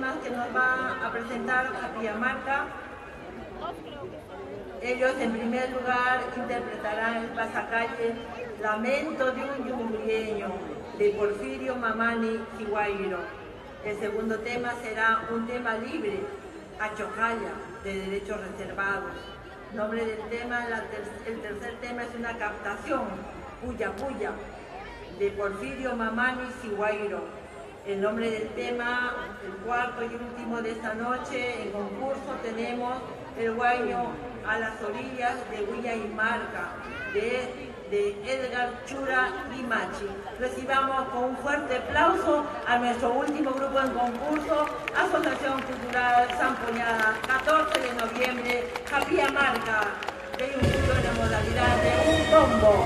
temas que nos va a presentar Capiamarca. Ellos en primer lugar interpretarán el pasacalle Lamento de un yumurieño de Porfirio Mamani Sihuayro. El segundo tema será un tema libre, Achocalla, de derechos reservados. Nombre del tema, el tercer tema es una captación, Puya Puya, de Porfirio Mamani Sihuayro. El nombre del tema, el cuarto y último de esta noche, en concurso tenemos el guaño a las orillas de Huilla y Marca, de Edgar Chura Limachi. Recibamos con un fuerte aplauso a nuestro último grupo en concurso, Asociación Cultural Sampoñada, 14 de noviembre, Capiamarca, que incluyó en la modalidad de un bombo.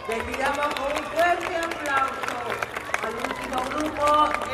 Les pidamos con un fuerte aplauso al último grupo